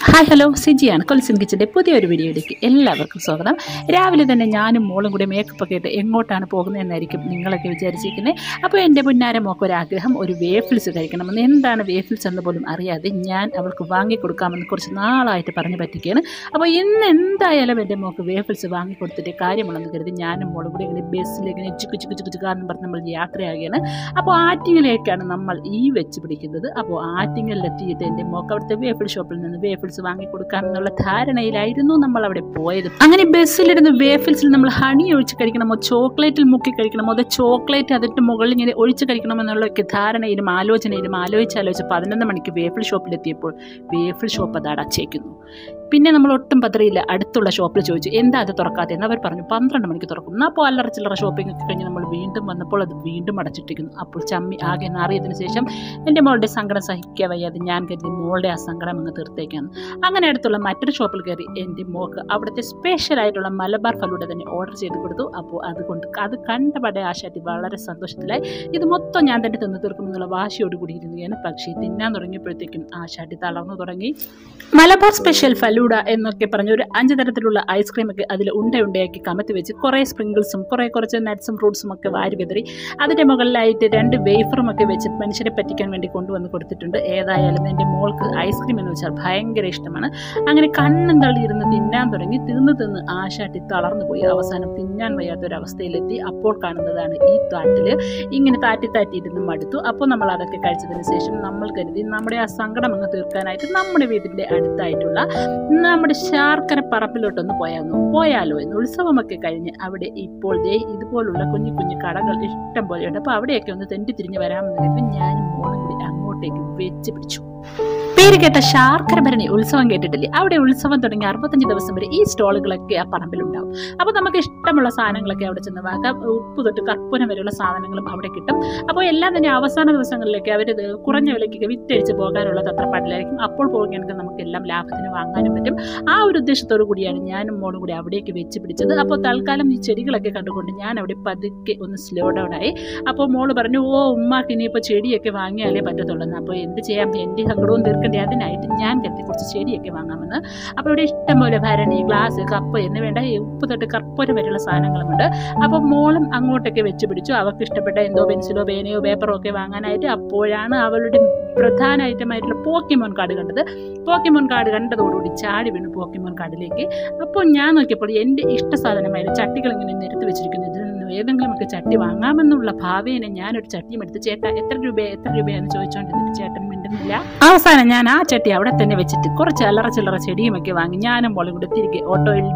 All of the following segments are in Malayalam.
ഹായ് ഹലോ സിജിയാണ് കൊൽസിൻ കിച്ചൻ്റെ പുതിയൊരു വീഡിയോയിലേക്ക് എല്ലാവർക്കും സ്വാഗതം. രാവിലെ തന്നെ ഞാനും മോളും കൂടി മേക്കപ്പൊക്കെ ഇട്ട് എങ്ങോട്ടാണ് പോകുന്നതെന്നായിരിക്കും നിങ്ങളൊക്കെ വിചാരിച്ചിരിക്കുന്നത്. അപ്പോൾ എൻ്റെ പുന്നാര മോക്കൊരാഗ്രഹം ഒരു വേഫിൾസ് കഴിക്കണമെന്ന്. എന്താണ് വേഫിൾസ് എന്ന് പോലും അറിയാതെ ഞാൻ അവൾക്ക് വാങ്ങിക്കൊടുക്കാമെന്ന് കുറച്ച് നാളായിട്ട് പറഞ്ഞു പറ്റിക്കുകയാണ്. അപ്പോൾ ഇന്ന് എന്തായാലും എൻ്റെ മോൾക്ക് വേഫിൾസ് വാങ്ങിക്കൊടുത്തിട്ട് കാര്യമുള്ളെന്ന് കരുതി ഞാനും മോളും കൂടി ഇങ്ങനെ ബസ്സിലേക്ക് ചുക്കുകാരെന്ന് പറഞ്ഞ് നമ്മൾ യാത്രയാകുകയാണ്. അപ്പോൾ ആറ്റിങ്ങിലേക്കാണ് നമ്മൾ ഈ വെച്ച് പിടിക്കുന്നത്. അപ്പോൾ ആറ്റിങ്ങലിലെത്തിയിട്ട് എൻ്റെ മോൾക്ക് അവിടുത്തെ വേഫിൾ ഷോപ്പിൽ നിന്ന് വേഫിൾസ് വാങ്ങിക്കൊടുക്കാമെന്നുള്ള ധാരണയിലായിരുന്നു നമ്മൾ അവിടെ പോയത്. അങ്ങനെ ബസ്സിലിരുന്ന് വേഫിൾസിൽ നമ്മൾ ഹണി ഒഴിച്ച് കഴിക്കണമോ, ചോക്ലേറ്റിൽ മുക്കി കഴിക്കണമോ, അതോ ചോക്ലേറ്റ് അതിൻ്റെ മുകളിൽ ഇങ്ങനെ ഒഴിച്ച് കഴിക്കണമെന്നുള്ളൊക്കെ ധാരണയിലും ആലോചനയിലും ആലോചിച്ച് 11 മണിക്ക് വേഫിൾ ഷോപ്പിലെത്തിയപ്പോൾ വേഫിൾ ഷോപ്പ് അത് അടച്ചേക്കുന്നു. പിന്നെ നമ്മൾ ഒട്ടും പത്രയില്ല, അടുത്തുള്ള ഷോപ്പിൽ ചോദിച്ചു എന്താ അത് തുറക്കാത്തതെന്ന്. അവർ പറഞ്ഞു 12 മണിക്ക് തുറക്കും. അപ്പോൾ അല്ലറ ചില്ലറ ഷോപ്പിംഗ് ഒക്കെ കഴിഞ്ഞ് നമ്മൾ വീണ്ടും വന്നപ്പോൾ അത് വീണ്ടും അടച്ചിട്ടിരിക്കുന്നു. അപ്പോൾ ചമ്മി ആകെ നാറിയതിന് ശേഷം എൻ്റെ മോളുടെ സങ്കടം സഹിക്കാൻ വയ്യാതെ ഞാൻ കരുതി മോളുടെ ആ സങ്കടം അങ്ങ് തീർത്തേക്കാണ്. അങ്ങനെ അടുത്തുള്ള മറ്റൊരു ഷോപ്പിൽ കയറി എൻ്റെ മോൾക്ക് അവിടുത്തെ സ്പെഷ്യലായിട്ടുള്ള മലബാർ ഫലൂഡ തന്നെ ഓർഡർ ചെയ്ത് കൊടുത്തു. അപ്പോൾ അത് കണ്ടപാടെ ആശാട്ടി വളരെ സന്തോഷത്തിലായി. ഇത് മൊത്തം ഞാൻ തന്നെ തിന്നു തീർക്കുമെന്നുള്ള വാശിയോട് കൂടി ഇരുന്നുകയാണ്. പക്ഷേ തിന്നാൻ തുടങ്ങിയപ്പോഴത്തേക്കും ആശാട്ടി തളർന്നു തുടങ്ങി. മലബാർ സ്പെഷ്യൽ ഫലൂഡ എന്നൊക്കെ പറഞ്ഞ ഒരു 5 തരത്തിലുള്ള ഐസ്ക്രീമൊക്കെ അതിൽ ഉണ്ടയാക്കി കമത്തി വെച്ച് കുറേ സ്പ്രിങ്കിൾസും കുറച്ച് നട്ട്സും ഫ്രൂട്ട്സും ഒക്കെ വാരി വിതറി അതിൻ്റെ മുകളിലായിട്ട് 2 വേഫറും ഒക്കെ വെച്ച് മനുഷ്യരെ പറ്റിക്കാൻ വേണ്ടി കൊണ്ടുവന്ന് കൊടുത്തിട്ടുണ്ട്. ഏതായാലും എൻ്റെ മോൾക്ക് ഐസ്ക്രീം എന്ന് വെച്ചാൽ ഭയങ്കര ഇഷ്ടമാണ്. അങ്ങനെ കണ്ണും തള്ളിയിരുന്ന് തിന്നാൻ തുടങ്ങി. തിന്ന് ആശാട്ടി തളർന്നു പോയി. അവസാനം തിന്നാൻ വയ്യാത്തൊരവസ്ഥയിലെത്തി. അപ്പോൾ കാണുന്നതാണ് ഈ താറ്റിൽ ഇങ്ങനെ താറ്റിയിരുന്ന് മടുത്തു. അപ്പോൾ നമ്മൾ അതൊക്കെ കഴിച്ചതിന് ശേഷം നമ്മൾ കരുതി നമ്മുടെ ആ സങ്കടം അങ്ങ് തീർക്കാനായിട്ട് നമ്മുടെ വീട്ടിൻ്റെ അടുത്തായിട്ടുള്ള നമ്മുടെ ശർക്കര പറമ്പിലോട്ടൊന്ന് പോയാലോ എന്ന്. ഉത്സവമൊക്കെ കഴിഞ്ഞ് അവിടെ ഇപ്പോൾ ഇതുപോലുള്ള കുഞ്ഞു കടകൾ ഇഷ്ടം പോലെയുണ്ട്. അപ്പോൾ അവിടെയൊക്കെ ഒന്ന് തെണ്ടിത്തിരിഞ്ഞ് വരാമെന്ന് കരുതി ഞാനും മോളും കൂടി അങ്ങോട്ടേക്ക് വെച്ച് പിടിച്ചു. പേര് കേട്ട ശർക്കര ഭരണി ഉത്സവം കേട്ടിട്ടില്ലേ? അവിടെ ഉത്സവം തുടങ്ങി 65 ദിവസം വരെ ഈ സ്റ്റോളുകളൊക്കെ ആ പറമ്പിലുണ്ടാവും. അപ്പോൾ നമുക്ക് ഇഷ്ടമുള്ള സാധനങ്ങളൊക്കെ അവിടെ ചെന്ന് വാങ്ങാം. ഉപ്പ് തൊട്ട് കർപ്പൂരം വരെയുള്ള സാധനങ്ങളും അവിടെ കിട്ടും. അപ്പോൾ എല്ലാം തന്നെ അവസാന ദിവസങ്ങളിലേക്ക് അവർ കുറഞ്ഞ വിലയ്ക്കൊക്കെ വിറ്റഴിച്ച് പോകാനുള്ള തത്രപ്പാടിലായിരിക്കും. അപ്പോൾ പോകുകയാണെങ്കിൽ നമുക്ക് എല്ലാം ലാഭത്തിന് വാങ്ങാനും പറ്റും. ആ ഒരു ഉദ്ദേശത്തോടു കൂടിയാണ് ഞാനും മോളും കൂടി അവിടേക്ക് വെച്ച് പിടിച്ചത്. അപ്പോൾ തൽക്കാലം ഈ ചെടികളൊക്കെ കണ്ടുകൊണ്ട് ഞാൻ അവിടെ പതുക്കെ ഒന്ന് സ്ലോ ഡൗൺ ആയി. അപ്പോൾ മോള് പറഞ്ഞു, ഉമ്മാക്ക് ഇനിയിപ്പോൾ ചെടിയൊക്കെ വാങ്ങിയാലേ പറ്റത്തുള്ളൂ. അപ്പോൾ എന്ത് ചെയ്യാം, എൻ്റെ സങ്കടവും തീർക്കേണ്ടി അതിനായിട്ട് ഞാൻ കരുതി കുറച്ച് ചെടിയൊക്കെ വാങ്ങാമെന്ന്. അപ്പോൾ ഇവിടെ ഇഷ്ടംപോലെ ഭരണി, ഗ്ലാസ്, കപ്പ് എന്ന് വേണ്ട ഉപ്പ് തൊട്ട് കർപ്പൂരം വരെയുള്ള സാധനങ്ങളുമുണ്ട്. അപ്പോൾ മോളും അങ്ങോട്ടൊക്കെ വെച്ച് പിടിച്ചു. അവർക്ക് ഇഷ്ടപ്പെട്ട എന്തോ പെൻസിലോ പേനയോ പേപ്പറോ ഒക്കെ വാങ്ങാനായിട്ട്. അപ്പോഴാണ് അവളുടെ പ്രധാന ഐറ്റമായിട്ടുള്ള പോക്കിമോൻ കാർഡ് കണ്ടത്. പോക്കിമോൻ കാർഡ് കണ്ടതോടുകൂടി ചാടി വീണു പോക്കിമോൻ കാർഡിലേക്ക്. അപ്പോൾ ഞാൻ നോക്കിയപ്പോൾ എൻ്റെ ഇഷ്ട സാധനമായ ചട്ടികൾ ഇങ്ങനെ നിരത്തി വെച്ചിരിക്കുന്നു. ഇതിൽ നിന്ന് ഏതെങ്കിലുമൊക്കെ ചട്ടി വാങ്ങാമെന്നുള്ള ഭാവേനെ ഞാനൊരു ചട്ടിയും എടുത്ത് ചേട്ടാ എത്ര രൂപയാണെന്ന് ചോദിച്ചുകൊണ്ടിരുന്നിട്ട് ചേട്ടൻ മിണ്ടുന്നില്ല. അവസാനം ഞാൻ ആ ചട്ടി അവിടെ തന്നെ വെച്ചിട്ട് കുറച്ച് അല്ലറ ചില്ലറ ചെടിയുമൊക്കെ വാങ്ങി ഞാനും മോളും കൂടെ തിരികെ ഓട്ടോയിൽ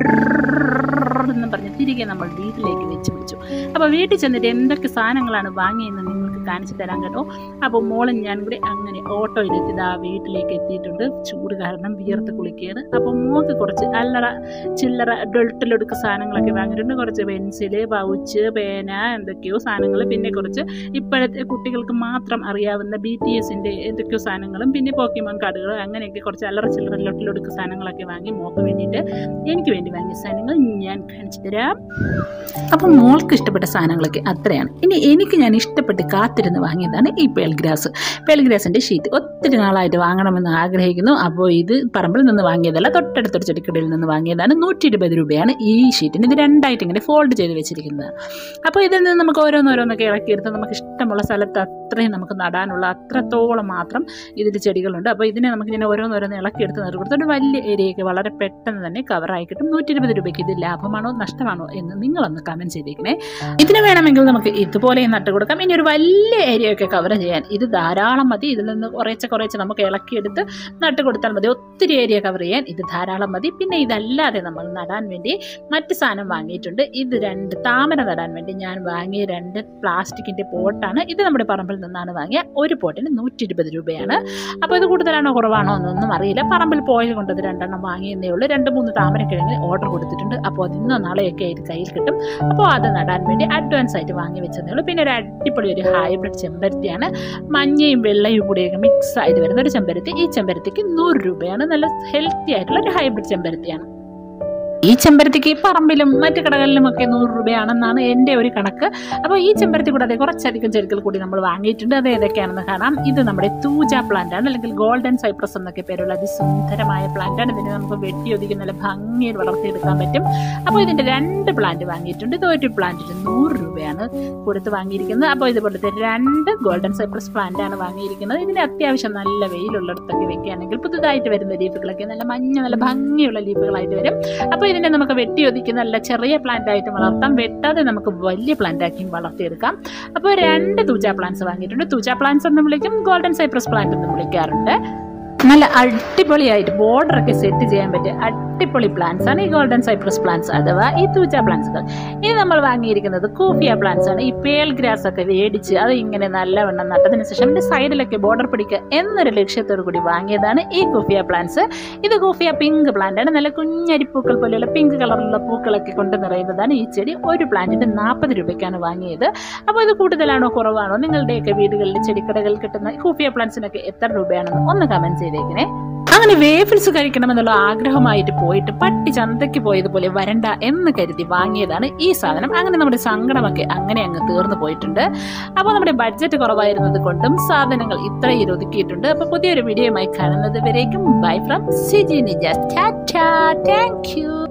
എന്ന് പറഞ്ഞ് തിരികെ നമ്മൾ വീട്ടിലേക്ക് വെച്ച് പിടിച്ചു. അപ്പോൾ വീട്ടിൽ ചെന്നിട്ട് എന്തൊക്കെ സാധനങ്ങളാണ് വാങ്ങിയെന്ന് നിങ്ങൾക്ക് കാണിച്ചു തരാൻ കേട്ടോ. അപ്പോൾ മോളും ഞാൻ കൂടി അങ്ങനെ ഓട്ടോയിലെത്തി വീട്ടിലേക്ക് എത്തിയിട്ടുണ്ട്. ചൂട് കാരണം വിയർത്ത് കുളിക്കുകയാണ്. അപ്പോൾ മോൾക്ക് കുറച്ച് അല്ലറ ചില്ലറ ഡൊൾട്ടിലൊടുക്ക് സാധനങ്ങളൊക്കെ വാങ്ങിയിട്ടുണ്ട്. കുറച്ച് പെൻസില്, പൗച്ച്, പേന, എന്തൊക്കെയോ സാധനങ്ങൾ, പിന്നെ കുറച്ച് ഇപ്പോഴത്തെ കുട്ടികൾക്ക് മാത്രം അറിയാവുന്ന BTSൻ്റെ എന്തൊക്കെയോ സാധനങ്ങളും, പിന്നെ പോക്കിമോൻ കാർഡുകളും, അങ്ങനെയൊക്കെ കുറച്ച് അല്ലറ ചില്ലറ ഡൊൾട്ടിലൊടുക്ക് സാധനങ്ങളൊക്കെ വാങ്ങി മോൾക്ക് വേണ്ടിയിട്ട് എനിക്ക് വേണ്ടി വാങ്ങിയ സാധനങ്ങൾ ഞാൻ കാണിച്ചു തരാം. അപ്പം മോൾക്ക് ഇഷ്ടപ്പെട്ട സാധനങ്ങളൊക്കെ അത്രയാണ്. ഇനി എനിക്ക് ഞാൻ ഇഷ്ടപ്പെട്ട് കാത്തിരുന്ന് വാങ്ങിയതാണ് ഈ പേൽഗ്രാസിൻ്റെ ഷീറ്റ്. ഒത്തിരി നാളായിട്ട് വാങ്ങണമെന്ന് ആഗ്രഹിക്കുന്നു. അപ്പോൾ ഇത് പറമ്പിൽ നിന്ന് വാങ്ങിയതല്ല, തൊട്ടടുത്തൊരു ചെടിക്കടയിൽ നിന്ന് വാങ്ങിയതാണ്. 120 രൂപയാണ് ഈ ഷീറ്റിന്. ഇത് 2 ആയിട്ട് ഇങ്ങനെ ഫോൾഡ് ചെയ്ത് വെച്ചിരിക്കുന്നതാണ്. അപ്പോൾ ഇതിൽ നിന്ന് നമുക്ക് ഓരോന്നൊക്കെ ഇളക്കിയെടുത്ത് നമുക്ക് ഇഷ്ടമുള്ള സ്ഥലത്ത് അത്രയും നമുക്ക് നടാനുള്ള അത്രത്തോളം മാത്രം ഇതിൽ ചെടികളുണ്ട്. അപ്പോൾ ഇതിനെ നമുക്കിങ്ങനെ ഓരോന്നോരോന്ന് ഇളക്കിയെടുത്ത് നടുകൊടുത്ത് ഒരു വലിയ ഏരിയയൊക്കെ വളരെ പെട്ടെന്ന് തന്നെ കവറായി കിട്ടും. 120 രൂപയ്ക്ക് ഇത് ലാഭമാണോ നഷ്ടമാണോ എന്ന് നിങ്ങളൊന്ന് കമൻറ്റ് ചെയ്തേക്കണേ. ഇതിന് വേണമെങ്കിൽ നമുക്ക് ഇതുപോലെ നട്ടുകൊടുക്കാം. ഇനി ഒരു വലിയ ഏരിയയൊക്കെ കവർ ചെയ്യാൻ ഇത് ധാരാളം മതി. ഇതിൽ നിന്ന് കുറേശ്ശെ നമുക്ക് ഇളക്കിയെടുത്ത് നട്ടുകൊടുത്താൽ മതി. ഒത്തിരി ഏരിയ കവർ ചെയ്യാൻ ഇത് ധാരാളം മതി. പിന്നെ ഇതല്ലാതെ നമ്മൾ നടാൻ വേണ്ടി മറ്റ് സാധനം വാങ്ങിയിട്ടുണ്ട്. ഇത് 2 താമര നടാൻ വേണ്ടി ഞാൻ വാങ്ങിയ 2 പ്ലാസ്റ്റിക്കിൻ്റെ പോട്ടാണ്. ഇത് നമ്മുടെ പറമ്പിൽ നിന്നാണ് വാങ്ങിയ. ഒരു പോട്ടിന് 120 രൂപയാണ്. അപ്പോൾ ഇത് കൂടുതലാണോ കുറവാണോ എന്നൊന്നും അറിയില്ല. പറമ്പിൽ പോയത് കൊണ്ട് 2 എണ്ണം വാങ്ങിയെന്നേ ഉള്ളൂ. 2-3 താമരക്കിഴങ്ങിന് ഓർഡർ കൊടുത്തിട്ടുണ്ട്. അപ്പോൾ അത് ഇന്നോ നാളെയൊക്കെ ഇത് കയ്യിൽ കിട്ടും. അപ്പോൾ അത് നടാൻ വേണ്ടി അഡ്വാൻസ് ആയിട്ട് വാങ്ങി വെച്ചതേ ഉള്ളൂ. പിന്നെ ഒരു അടിപൊളി ഒരു ഹൈബ്രിഡ് ചെമ്പരത്തിയാണ്. മഞ്ഞയും വെള്ളയും കൂടിയൊക്കെ മിക്സ് ആയിട്ട് വരുന്ന ഒരു ചെമ്പരത്തി. ഈ ചെമ്പരത്തിക്ക് 100 രൂപയാണ്. നല്ല ഹെൽത്തി ആയിട്ടുള്ള ഒരു ഹൈബ്രിഡ് ചെമ്പരത്തിയാണ്. ഈ ചെമ്പരത്തിക്ക് പറമ്പിലും മറ്റു കടകളിലുമൊക്കെ 100 രൂപയാണെന്നാണ് എൻ്റെ ഒരു കണക്ക്. അപ്പോൾ ഈ ചെമ്പരത്തി കൂടാതെ കുറച്ചധികം ചെടികൾ കൂടി നമ്മൾ വാങ്ങിയിട്ടുണ്ട്. അത് ഏതൊക്കെയാണെന്ന് കാണാം. ഇത് നമ്മുടെ തൂജ പ്ലാന്റ് ആണ്, അല്ലെങ്കിൽ ഗോൾഡൻ സൈപ്രസ് എന്നൊക്കെ പേരുള്ള അതിസുന്ദരമായ പ്ലാന്റ് ആണ്. ഇതിനെ നമുക്ക് വെട്ടിയൊതുക്കി നല്ല ഭംഗിയിൽ വളർത്തിയെടുക്കാൻ പറ്റും. അപ്പോൾ ഇതിൻ്റെ 2 പ്ലാന്റ് വാങ്ങിയിട്ടുണ്ട്. ഇത് ഒരു പ്ലാന്റിന് 100 രൂപയാണ് കൊടുത്ത് വാങ്ങിയിരിക്കുന്നത്. അപ്പോൾ ഇതുപോലത്തെ 2 ഗോൾഡൻ സൈപ്രസ് പ്ലാന്റ് ആണ് വാങ്ങിയിരിക്കുന്നത്. ഇതിന് അത്യാവശ്യം നല്ല വെയിലുള്ളിടത്തൊക്കെ വെക്കുകയാണെങ്കിൽ പുതുതായിട്ട് വരുന്ന ലീഫുകളൊക്കെ നല്ല മഞ്ഞ നല്ല ഭംഗിയുള്ള ലീഫുകളായിട്ട് വരും. അപ്പോൾ ഇതിനെ നമുക്ക് വെട്ടിയൊതുക്കി നല്ല ചെറിയ പ്ലാന്റ് ആയിട്ട് വളർത്താം, വെട്ടാതെ നമുക്ക് വലിയ പ്ലാന്റ് ആക്കി വളർത്തിയെടുക്കാം. അപ്പോൾ 2 തൂജ പ്ലാന്റ്സ് വാങ്ങിയിട്ടുണ്ട്. തൂജ പ്ലാന്റ്സ് എന്ന് വിളിക്കും, ഗോൾഡൻ സൈപ്രസ് പ്ലാന്റ് എന്ന് വിളിക്കാറുണ്ട്. നല്ല അടിപൊളിയായിട്ട് ബോർഡറൊക്കെ സെറ്റ് ചെയ്യാൻ പറ്റിയ അടിപൊളി പ്ലാന്റ്സ് ആണ് ഈ ഗോൾഡൻ സൈപ്രസ് പ്ലാന്റ്സ് അഥവാ ഈ തൂജ പ്ലാന്റ്സുകൾ. ഇനി നമ്മൾ വാങ്ങിയിരിക്കുന്നത് കൂഫിയ പ്ലാന്റ്സ് ആണ്. ഈ പേൾ ഗ്രാസ് ഒക്കെ വേടിച്ച് അത് ഇങ്ങനെ നല്ലവണ്ണം നട്ടതിന് ശേഷം ഇതിന്റെ സൈഡിലൊക്കെ ബോർഡർ പിടിക്കുക എന്നൊരു ലക്ഷ്യത്തോടു കൂടി വാങ്ങിയതാണ് ഈ കൂഫിയ പ്ലാന്റ്സ്. ഇത് കൂഫിയ പിങ്ക് പ്ലാന്റ് ആണ്. നല്ല കുഞ്ഞരിപ്പൂക്കൾ പോലെയുള്ള പിങ്ക് കളറുള്ള പൂക്കളൊക്കെ കൊണ്ട് നിറയുന്നതാണ് ഈ ചെടി. ഒരു പ്ലാന്റിന് 40 രൂപയ്ക്കാണ് വാങ്ങിയത്. അപ്പോൾ ഇത് കൂടുതലാണോ കുറവാണോ? നിങ്ങളുടെയൊക്കെ വീടുകളിൽ ചെടിക്കടകളിൽ കിട്ടുന്ന കൂഫിയ പ്ലാന്റ്സിനൊക്കെ എത്ര രൂപയാണെന്ന് ഒന്ന് കമന്റ് ചെയ്തേക്കണേ. അങ്ങനെ വേഫിൾസ് കഴിക്കണമെന്നുള്ള ആഗ്രഹമായിട്ട് പോയിട്ട് പട്ടി ചന്തയ്ക്ക് പോയതുപോലെ വരണ്ട എന്ന് കരുതി വാങ്ങിയതാണ് ഈ സാധനം. അങ്ങനെ നമ്മുടെ സങ്കടമൊക്കെ അങ്ങനെ അങ്ങ് തീർന്നു പോയിട്ടുണ്ട്. അപ്പോൾ നമ്മുടെ ബഡ്ജറ്റ് കുറവായിരുന്നത് കൊണ്ടും സാധനങ്ങൾ ഇത്രയും ഒതുക്കിയിട്ടുണ്ട്. അപ്പോൾ പുതിയൊരു വീഡിയോയുമായി കാണുന്നത് വരേക്കും bye from Siji Nija. Tata, thank U.